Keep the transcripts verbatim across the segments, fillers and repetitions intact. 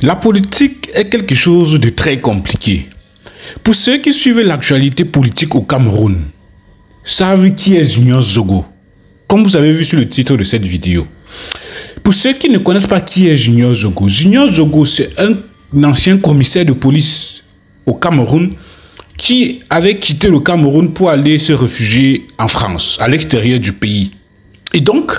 La politique est quelque chose de très compliqué. Pour ceux qui suivent l'actualité politique au Cameroun, savent qui est Junior Zogo, comme vous avez vu sur le titre de cette vidéo. Pour ceux qui ne connaissent pas qui est Junior Zogo, Junior Zogo, c'est un ancien commissaire de police au Cameroun qui avait quitté le Cameroun pour aller se réfugier en France, à l'extérieur du pays. Et donc,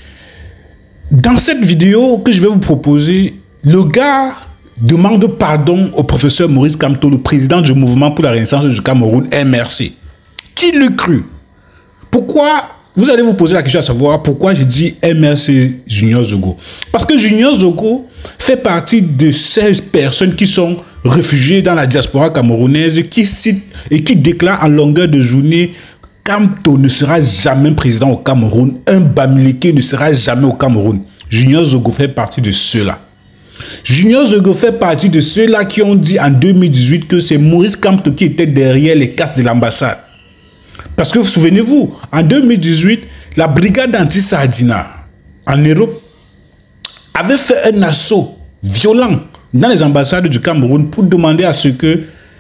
dans cette vidéo que je vais vous proposer, le gars demande pardon au professeur Maurice Kamto, le président du mouvement pour la renaissance du Cameroun, M R C. Qui l'eût cru? Pourquoi? Vous allez vous poser la question à savoir pourquoi je dis M R C Junior Zogo. Parce que Junior Zogo fait partie de ces personnes qui sont réfugiées dans la diaspora camerounaise, qui citent et qui déclarent en longueur de journée: Kamto ne sera jamais président au Cameroun, un Bamileke ne sera jamais au Cameroun. Junior Zogo fait partie de ceux-là. Junior Zogo fait partie de ceux-là qui ont dit en deux mille dix-huit que c'est Maurice Kamto qui était derrière les casses de l'ambassade. Parce que vous souvenez-vous, en deux mille dix-huit, la brigade anti-Sardina en Europe avait fait un assaut violent dans les ambassades du Cameroun pour demander à ce que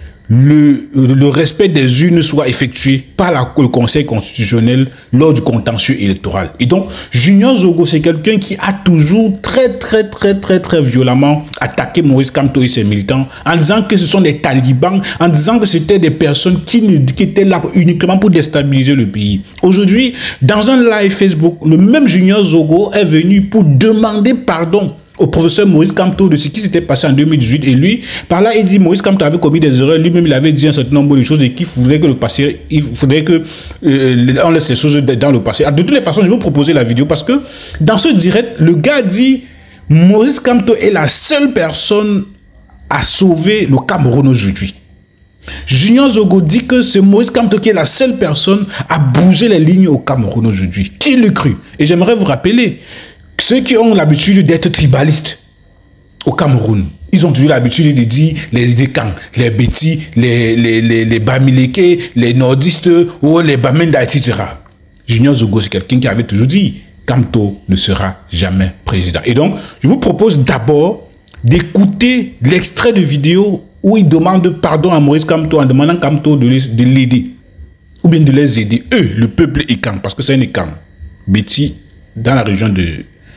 le, le respect des urnes soit effectué par la, le Conseil constitutionnel lors du contentieux électoral. Et donc, Junior Zogo, c'est quelqu'un qui a toujours très, très, très, très, très violemment attaqué Maurice Kamto et ses militants en disant que ce sont des talibans, en disant que c'était des personnes qui, ne, qui étaient là uniquement pour déstabiliser le pays. Aujourd'hui, dans un live Facebook, le même Junior Zogo est venu pour demander pardon au professeur Maurice Kamto de ce qui s'était passé en deux mille dix-huit. Et lui, par là, il dit Maurice Kamto avait commis des erreurs. Lui-même, il avait dit un certain nombre de choses et qu'il faudrait que le passé, il faudrait que euh, on laisse les choses dans le passé. De toutes les façons, je vais vous proposer la vidéo parce que dans ce direct, le gars dit Maurice Kamto est la seule personne à sauver le Cameroun aujourd'hui. Junior Zogo dit que c'est Maurice Kamto qui est la seule personne à bouger les lignes au Cameroun aujourd'hui. Qui le cru? Et j'aimerais vous rappeler, ceux qui ont l'habitude d'être tribalistes au Cameroun, ils ont toujours l'habitude de dire les Décans, les Bétis, les, les, les, les Bamileke, les nordistes ou les Bamenda, et cetera. Junior Zogo, c'est quelqu'un qui avait toujours dit Kamto ne sera jamais président. Et donc, je vous propose d'abord d'écouter l'extrait de vidéo où il demande pardon à Maurice Kamto en demandant à Kamto de l'aider. Ou bien de les aider, eux, le peuple Ekan, parce que c'est un Ekan. Béti, dans la région de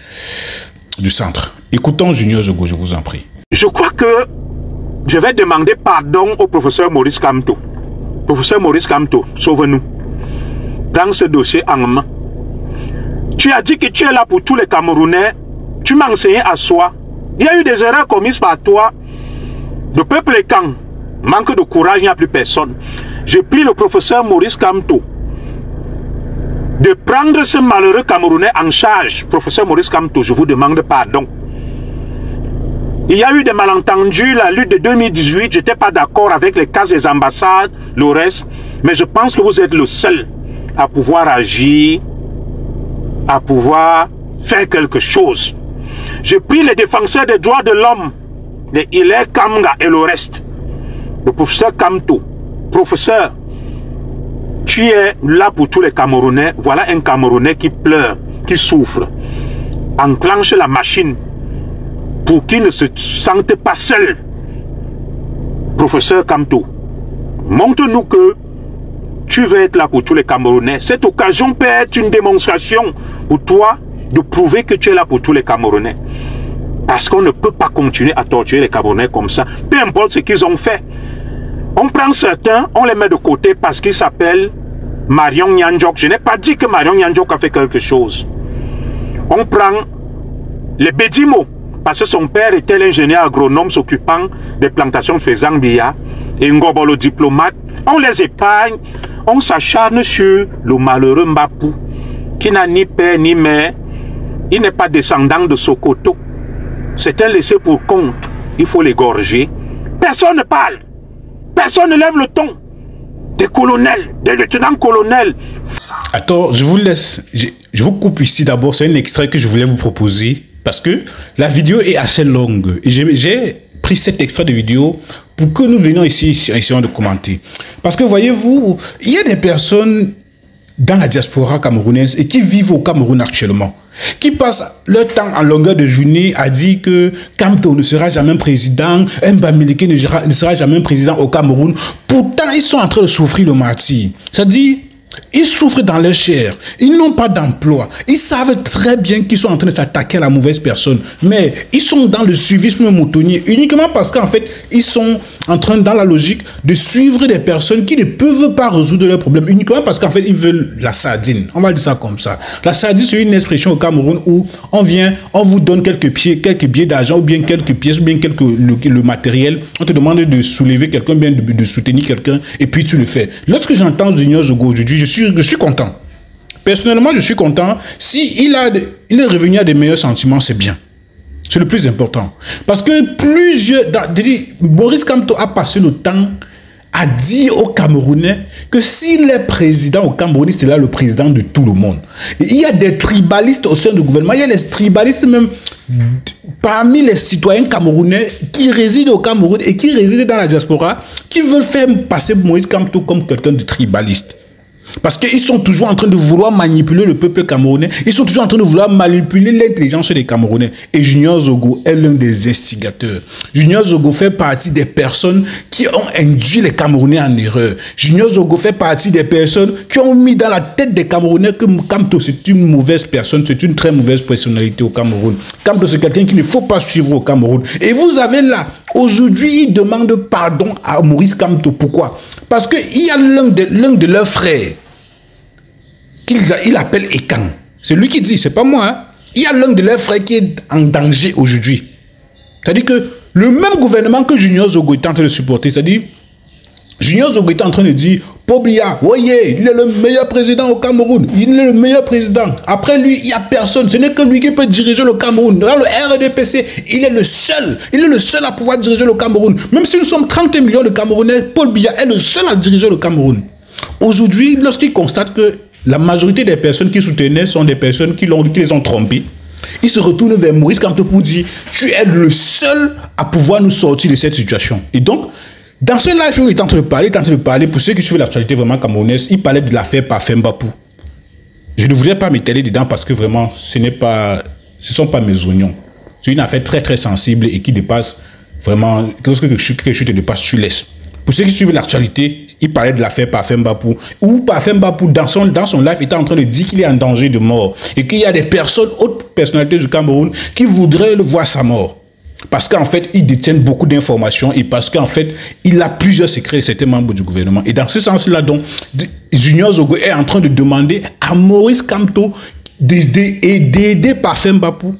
du centre. Écoutons Junior Zogo, je vous en prie. Je crois que je vais demander pardon au professeur Maurice Kamto. Professeur Maurice Kamto, sauve-nous. Dans ce dossier en main. Tu as dit que tu es là pour tous les Camerounais. Tu m'as enseigné à soi. Il y a eu des erreurs commises par toi. Le peuple est quand manque de courage, il n'y a plus personne. Je prie le professeur Maurice Kamto de prendre ce malheureux Camerounais en charge. Professeur Maurice Kamto, je vous demande pardon. Il y a eu des malentendus, la lutte de deux mille dix-huit, je n'étais pas d'accord avec les cas des ambassades, le reste, mais je pense que vous êtes le seul à pouvoir agir, à pouvoir faire quelque chose. Je prie les défenseurs des droits de l'homme, les Hilaire Kamga et le reste, le professeur Kamto, professeur, tu es là pour tous les Camerounais. Voilà un Camerounais qui pleure, qui souffre. Enclenche la machine pour qu'il ne se sente pas seul. Professeur Kamto, montre-nous que tu veux être là pour tous les Camerounais. Cette occasion peut être une démonstration pour toi de prouver que tu es là pour tous les Camerounais. Parce qu'on ne peut pas continuer à torturer les Camerounais comme ça. Peu importe ce qu'ils ont fait. On prend certains, on les met de côté parce qu'ils s'appellent Marion Nyanjok. Je n'ai pas dit que Marion Nyanjok a fait quelque chose. On prend les Bédimo, parce que son père était l'ingénieur agronome s'occupant des plantations de Fezangbia, et Ngobo le diplomate. On les épargne, on s'acharne sur le malheureux Mbapou, qui n'a ni père ni mère. Il n'est pas descendant de Sokoto. C'est un laissé pour compte. Il faut l'égorger. Personne ne parle. Personne ne lève le ton. Des colonels, des lieutenants-colonels. Attends, je vous laisse. Je, je vous coupe ici d'abord. C'est un extrait que je voulais vous proposer. Parce que la vidéo est assez longue. Et j'ai pris cet extrait de vidéo pour que nous venions ici, ici, essayons de commenter. Parce que voyez-vous, il y a des personnes dans la diaspora camerounaise et qui vivent au Cameroun actuellement. qui passent leur temps en longueur de journée à dire que Kamto ne sera jamais président, Mbamileke ne sera, ne sera jamais président au Cameroun. Pourtant, ils sont en train de souffrir le martyre. C'est-à-dire, ils souffrent dans leur chair. Ils n'ont pas d'emploi. Ils savent très bien qu'ils sont en train de s'attaquer à la mauvaise personne. Mais ils sont dans le suivisme moutonnier uniquement parce qu'en fait, ils sont en train, dans la logique, de suivre des personnes qui ne peuvent pas résoudre leurs problèmes. Uniquement parce qu'en fait, ils veulent la sardine. On va dire ça comme ça. La sardine, c'est une expression au Cameroun où on vient, on vous donne quelques pieds, quelques billets d'argent ou bien quelques pièces ou bien quelques, le, le matériel. On te demande de soulever quelqu'un, bien de, de soutenir quelqu'un et puis tu le fais. Lorsque j'entends Junior Zogo aujourd'hui, je suis, je suis content. Personnellement, je suis content. Si il, a, il est revenu à des meilleurs sentiments, c'est bien. C'est le plus important. Parce que plusieurs... Maurice Kamto a passé le temps à dire aux Camerounais que s'il est président au Cameroun, c'est là le président de tout le monde. Et il y a des tribalistes au sein du gouvernement. Il y a des tribalistes même parmi les citoyens camerounais qui résident au Cameroun et qui résident dans la diaspora, qui veulent faire passer Maurice Kamto comme quelqu'un de tribaliste. Parce qu'ils sont toujours en train de vouloir manipuler le peuple camerounais. Ils sont toujours en train de vouloir manipuler l'intelligence des Camerounais. Et Junior Zogo est l'un des instigateurs. Junior Zogo fait partie des personnes qui ont induit les Camerounais en erreur. Junior Zogo fait partie des personnes qui ont mis dans la tête des Camerounais que Kamto c'est une mauvaise personne, c'est une très mauvaise personnalité au Cameroun. Kamto c'est quelqu'un qu'il ne faut pas suivre au Cameroun. Et vous avez là, aujourd'hui, ils demandent pardon à Maurice Kamto. Pourquoi? Parce qu'il y a l'un de, l'un de leurs frères qu'il il appelle Ekan. C'est lui qui dit, c'est pas moi. Hein? Il y a l'un de leurs frères qui est en danger aujourd'hui. C'est-à-dire que le même gouvernement que Junior Zogo est en train de supporter, c'est-à-dire Junior Zogo est en train de dire, Pobia, voyez, il est le meilleur président au Cameroun. Il est le meilleur président. Après lui, il n'y a personne. Ce n'est que lui qui peut diriger le Cameroun. Dans le R D P C, il est le seul. Il est le seul à pouvoir diriger le Cameroun. Même si nous sommes trente millions de Camerounais, Paul Biya est le seul à diriger le Cameroun. Aujourd'hui, lorsqu'il constate que la majorité des personnes qui soutenaient sont des personnes qui, l'ont, qui les ont trompés, il se retourne vers Maurice Kamto pour dire « Tu es le seul à pouvoir nous sortir de cette situation. » Et donc, dans ce live où il est en train de parler, il est en train de parler, pour ceux qui suivent l'actualité vraiment camerounaise, il parlait de l'affaire Parfait Mbapou. Je ne voudrais pas m'étaler dedans parce que vraiment, ce n'est pas, ce ne sont pas mes oignons. C'est une affaire très très sensible et qui dépasse vraiment, lorsque quelque chose te dépasse, tu laisses. Pour ceux qui suivent l'actualité, il parlait de l'affaire Parfait Mbapou, où Parfait Mbapou, dans son, dans son live, était en train de dire qu'il est en danger de mort et qu'il y a des personnes, autres personnalités du Cameroun, qui voudraient le voir sa mort. Parce qu'en fait, il détient beaucoup d'informations et parce qu'en fait, il a plusieurs secrets, certains membres du gouvernement. Et dans ce sens-là, donc, Junior Zogo est en train de demander à Maurice Kamto d'aider Parfait Mbapou.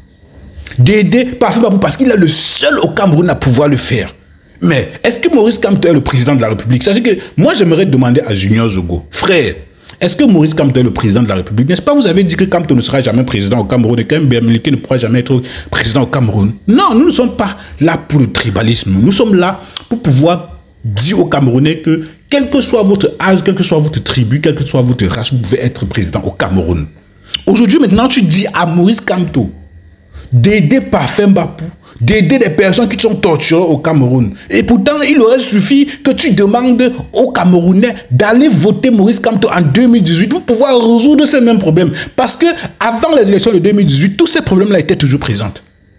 D'aider Parfait Mbapou parce qu'il est le seul au Cameroun à pouvoir le faire. Mais est-ce que Maurice Kamto est le président de la République? C'est-à-dire que moi, j'aimerais demander à Junior Zogo, frère, est-ce que Maurice Kamto est le président de la République? N'est-ce pas, vous avez dit que Kamto ne sera jamais président au Cameroun et qu'un Mbamileke ne pourra jamais être président au Cameroun? Non, nous ne sommes pas là pour le tribalisme. Nous sommes là pour pouvoir dire aux Camerounais que, quel que soit votre âge, quelle que soit votre tribu, quelle que soit votre race, vous pouvez être président au Cameroun. Aujourd'hui, maintenant, tu dis à Maurice Kamto d'aider Parfait Mbapou, d'aider des personnes qui sont torturées au Cameroun. Et pourtant, il aurait suffi que tu demandes aux Camerounais d'aller voter Maurice Kamto en deux mille dix-huit pour pouvoir résoudre ces mêmes problèmes. Parce que avant les élections de deux mille dix-huit, tous ces problèmes-là étaient toujours présents.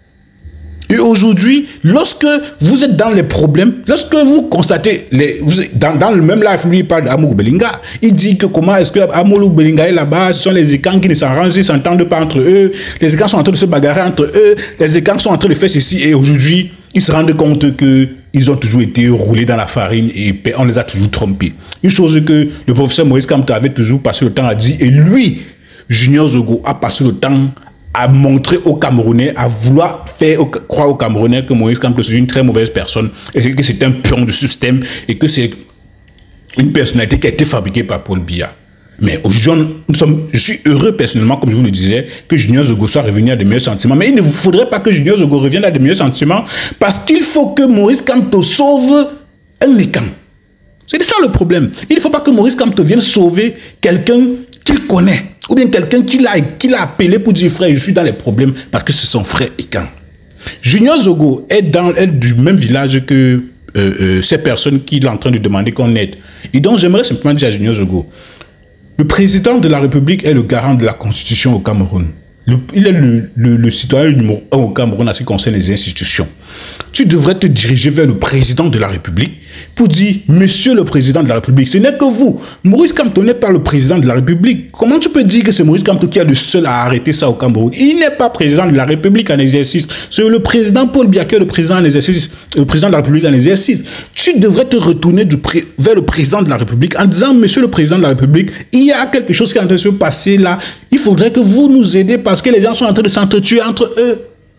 Et aujourd'hui, lorsque vous êtes dans les problèmes, lorsque vous constatez, les, vous, dans, dans le même live, lui il parle d'Amoulou Belinga, il dit que comment est-ce que Amoulou Belinga est là-bas, ce sont les Ekans qui ne s'arrangent, ils ne s'entendent pas entre eux, les Ekans sont en train de se bagarrer entre eux, les Ekans sont en train de faire ceci, et aujourd'hui, ils se rendent compte qu'ils ont toujours été roulés dans la farine et on les a toujours trompés. Une chose que le professeur Maurice Kamto avait toujours passé le temps à dire, et lui, Junior Zogo, a passé le temps à montrer aux Camerounais, à vouloir faire croire aux Camerounais que Maurice Kamto c'est une très mauvaise personne, et que c'est un pion du système, et que c'est une personnalité qui a été fabriquée par Paul Biya. Mais aujourd'hui, nous sommes, je suis heureux personnellement, comme je vous le disais, que Junior Zogo soit revenu à de meilleurs sentiments. Mais il ne faudrait pas que Junior Zogo revienne à de meilleurs sentiments, parce qu'il faut que Maurice Kamto sauve un Ekan. C'est ça le problème. Il ne faut pas que Maurice Kamto vienne sauver quelqu'un qu'il connaît, ou bien quelqu'un qui l'a qu'il a appelé pour dire frère, je suis dans les problèmes parce que c'est son frère Ekan. Junior Zogo est dans est du même village que euh, euh, ces personnes qui sont en train de demander qu'on aide. Et donc j'aimerais simplement dire à Junior Zogo, le président de la République est le garant de la Constitution au Cameroun. Le, il est le, le, le citoyen numéro un au Cameroun en ce qui concerne les institutions. Tu devrais te diriger vers le président de la République pour dire, monsieur le président de la République, ce n'est que vous. Maurice Kamto n'est pas le président de la République. Comment tu peux dire que c'est Maurice Kamto qui a le seul à arrêter ça au Cameroun? Il n'est pas président de la République en exercice. C'est le président Paul Biya qui est le président en exercice, le président de la République en exercice. Tu devrais te retourner du pré, vers le président de la République en disant, monsieur le président de la République, il y a quelque chose qui est en train de se passer là. Il faudrait que vous nous aidiez parce que les gens sont en train de s'entretuer entre eux.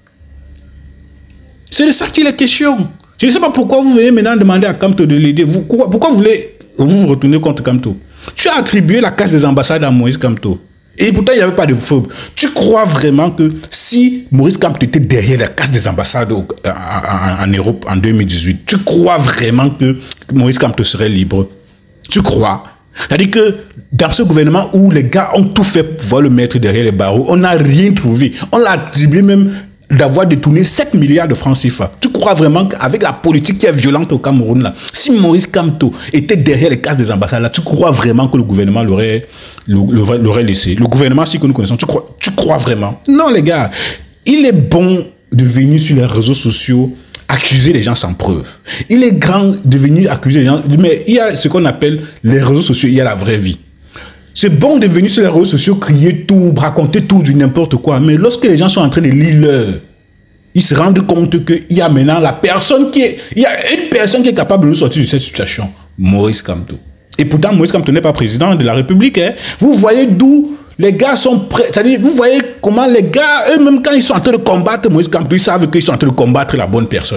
C'est de ça qu'il est question. Je ne sais pas pourquoi vous venez maintenant demander à Kamto de l'aider. Vous, pourquoi, pourquoi vous voulez vous, vous retourner contre Kamto? Tu as attribué la casse des ambassades à Maurice Kamto. Et pourtant, il n'y avait pas de feu. Tu crois vraiment que si Maurice Kamto était derrière la casse des ambassades au, en, en, en Europe en deux mille dix-huit, tu crois vraiment que Maurice Kamto serait libre? Tu crois? C'est-à-dire que dans ce gouvernement où les gars ont tout fait pour pouvoir le mettre derrière les barreaux, on n'a rien trouvé. On l'a attribué même d'avoir détourné sept milliards de francs C F A. Tu crois vraiment qu'avec la politique qui est violente au Cameroun, là, si Maurice Kamto était derrière les cases des ambassades, là, tu crois vraiment que le gouvernement l'aurait laissé? Le gouvernement, si que nous connaissons, tu crois, tu crois vraiment? Non, les gars, il est bon de venir sur les réseaux sociaux accuser les gens sans preuve. Il est grand de venir accuser les gens, mais il y a ce qu'on appelle les réseaux sociaux, il y a la vraie vie. C'est bon de venir sur les réseaux sociaux, crier tout, raconter tout du n'importe quoi. Mais lorsque les gens sont en train de lire l'heure, ils se rendent compte qu'il y a maintenant la personne qui est... Il y a une personne qui est capable de nous sortir de cette situation. Maurice Kamto. Et pourtant, Maurice Kamto n'est pas président de la République. Hein. Vous voyez d'où les gars sont prêts. C'est-à-dire, vous voyez comment les gars, eux-mêmes, quand ils sont en train de combattre Maurice Kamto, ils savent qu'ils sont en train de combattre la bonne personne.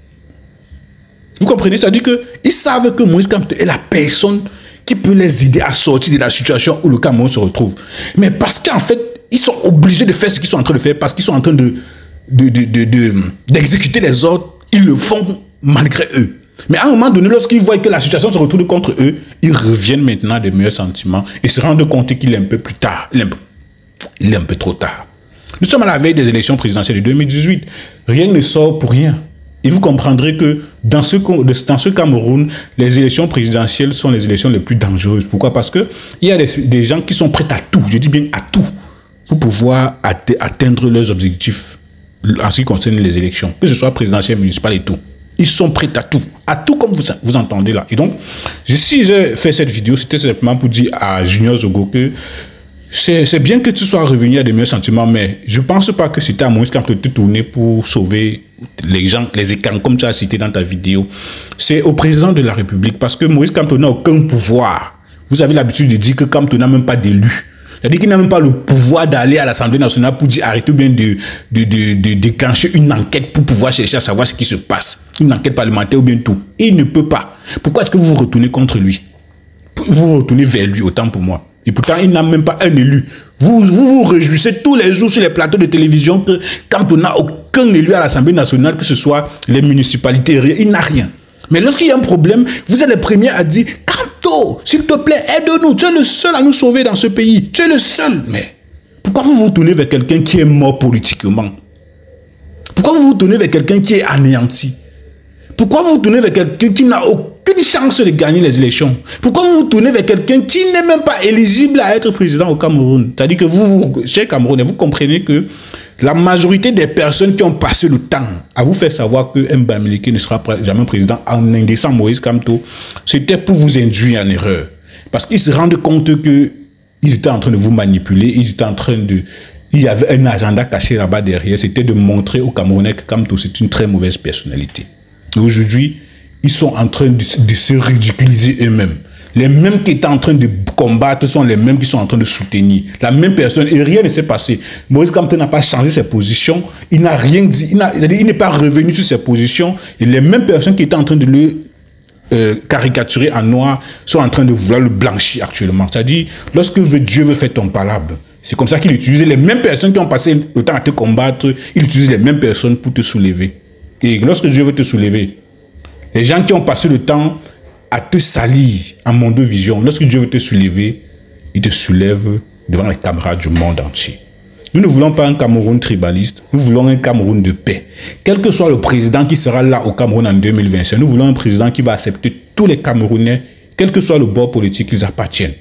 Vous comprenez? C'est-à-dire qu'ils savent que Maurice Kamto est la personne qui peut les aider à sortir de la situation où le Cameroun se retrouve. Mais parce qu'en fait, ils sont obligés de faire ce qu'ils sont en train de faire, parce qu'ils sont en train de, de, de, de, de, d'exécuter les ordres, ils le font malgré eux. Mais à un moment donné, lorsqu'ils voient que la situation se retourne contre eux, ils reviennent maintenant des meilleurs sentiments et se rendent compte qu'il est un peu plus tard. Il est un peu, il est un peu trop tard. Nous sommes à la veille des élections présidentielles de deux mille dix-huit. Rien ne sort pour rien. Et vous comprendrez que dans ce, dans ce Cameroun, les élections présidentielles sont les élections les plus dangereuses. Pourquoi? Parce qu'il y a des, des gens qui sont prêts à tout, je dis bien à tout, pour pouvoir atteindre leurs objectifs en ce qui concerne les élections, que ce soit présidentielles, municipales et tout. Ils sont prêts à tout, à tout comme vous, vous entendez là. Et donc, si j'ai fait cette vidéo, c'était simplement pour dire à Junior Zogo que c'est bien que tu sois revenu à des meilleurs sentiments, mais je ne pense pas que c'était à Maurice Kamto de te tourner pour sauver les gens, les écarts, comme tu as cité dans ta vidéo. C'est au président de la République, parce que Maurice Kamto n'a aucun pouvoir. Vous avez l'habitude de dire que Kamto n'a même pas d'élu. C'est-à-dire qu'il n'a même pas le pouvoir d'aller à l'Assemblée nationale pour dire arrêtez bien de, de, de, de déclencher une enquête pour pouvoir chercher à savoir ce qui se passe. Une enquête parlementaire ou bien tout. Il ne peut pas. Pourquoi est-ce que vous vous retournez contre lui? Vous vous retournez vers lui, autant pour moi. Et pourtant, il n'a même pas un élu. Vous, vous vous réjouissez tous les jours sur les plateaux de télévision que quand on n'a aucun élu à l'Assemblée nationale, que ce soit les municipalités, il n'a rien. Mais lorsqu'il y a un problème, vous êtes les premiers à dire « Kamto, s'il te plaît, aide-nous. Tu es le seul à nous sauver dans ce pays. Tu es le seul. » Mais pourquoi vous vous tournez vers quelqu'un qui est mort politiquement? Pourquoi vous vous tournez vers quelqu'un qui est anéanti? Pourquoi vous vous tournez vers quelqu'un qui n'a aucune chance de gagner les élections? Pourquoi vous vous tournez vers quelqu'un qui n'est même pas éligible à être président au Cameroun? C'est-à-dire que vous, vous chers Camerounais, vous comprenez que la majorité des personnes qui ont passé le temps à vous faire savoir que Mbamileke ne sera jamais président en indexant Maurice Kamto, c'était pour vous induire en erreur. Parce qu'ils se rendent compte qu'ils étaient en train de vous manipuler, ils étaient en train de... Il y avait un agenda caché là-bas derrière, c'était de montrer aux Camerounais que Kamto, c'est une très mauvaise personnalité. Et aujourd'hui, ils sont en train de, de se ridiculiser eux-mêmes. Les mêmes qui étaient en train de combattre sont les mêmes qui sont en train de soutenir. La même personne, et rien ne s'est passé. Maurice Kamto n'a pas changé ses positions, il n'a rien dit, il n'est pas revenu sur ses positions, et les mêmes personnes qui étaient en train de le euh, caricaturer en noir sont en train de vouloir le blanchir actuellement. C'est-à-dire, lorsque Dieu veut faire ton palabre, c'est comme ça qu'il utilise les mêmes personnes qui ont passé le temps à te combattre, il utilise les mêmes personnes pour te soulever. Et lorsque Dieu veut te soulever, les gens qui ont passé le temps à te salir en mondovision, lorsque Dieu veut te soulever, il te soulève devant les caméras du monde entier. Nous ne voulons pas un Cameroun tribaliste, nous voulons un Cameroun de paix. Quel que soit le président qui sera là au Cameroun en deux mille vingt-cinq, nous voulons un président qui va accepter tous les Camerounais, quel que soit le bord politique qu'ils appartiennent.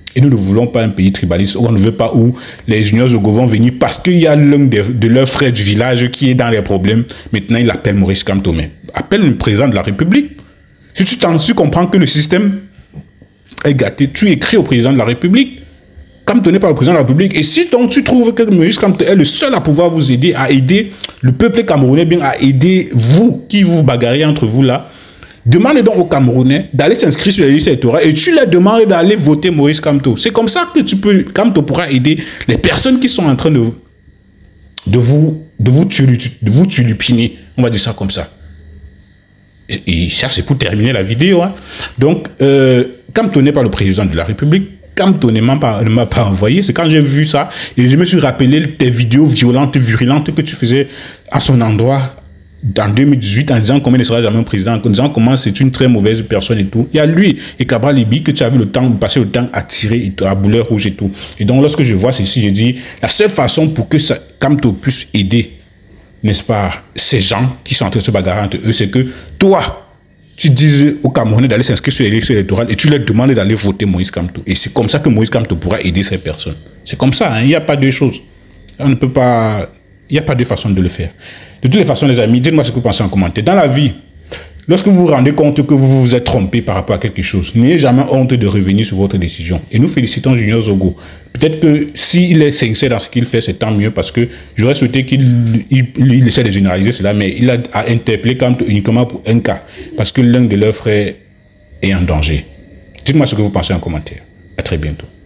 Et nous ne voulons pas un pays tribaliste, où on ne veut pas où les juniors Zogo vont venir parce qu'il y a l'un de, de leurs frères du village qui est dans les problèmes. Maintenant, il appelle Maurice Kamto. Mais appelle le président de la République. Si tu, tu comprends que le système est gâté, tu écris au président de la République. Kamto n'est pas le président de la République. Et si donc tu trouves que Maurice Kamto est le seul à pouvoir vous aider, à aider le peuple camerounais, bien à aider vous qui vous bagarrez entre vous là, demande donc aux Camerounais d'aller s'inscrire sur les listes électorales et tu leur demandes d'aller voter Maurice Kamto. C'est comme ça que tu peux, Kamto pourra aider les personnes qui sont en train de, de vous, de vous, de vous tulipiner. On va dire ça comme ça. Et, et ça, c'est pour terminer la vidéo. Hein. Donc, euh, Kamto n'est pas le président de la République. Kamto ne m'a pas, pas envoyé. C'est quand j'ai vu ça et je me suis rappelé tes vidéos violentes, virulentes que tu faisais à son endroit en deux mille dix-huit en disant combien ne sera jamais un président, en disant comment c'est une très mauvaise personne et tout. Il y a lui et Cabral Libi que tu as vu le temps, passer le temps à tirer à boulet rouge et tout. Et donc lorsque je vois ceci, je dis la seule façon pour que ça, Kamto puisse aider, n'est-ce pas, ces gens qui sont en train de se bagarrer entre eux, c'est que toi, tu dises aux Camerounais d'aller s'inscrire sur les élections électorales et tu leur demandes d'aller voter Maurice Kamto. Et c'est comme ça que Maurice Kamto pourra aider ces personnes. C'est comme ça, hein, il n'y a pas de choses. On ne peut pas... Il n'y a pas de façon de le faire. De toutes les façons, les amis, dites-moi ce que vous pensez en commentaire. Dans la vie, lorsque vous vous rendez compte que vous vous êtes trompé par rapport à quelque chose, n'ayez jamais honte de revenir sur votre décision. Et nous félicitons Junior Zogo. Peut-être que s'il est sincère dans ce qu'il fait, c'est tant mieux parce que j'aurais souhaité qu'il il, il essaie de généraliser cela, mais il a, a interpellé Kamto uniquement pour un cas, parce que l'un de leurs frères est en danger. Dites-moi ce que vous pensez en commentaire. À très bientôt.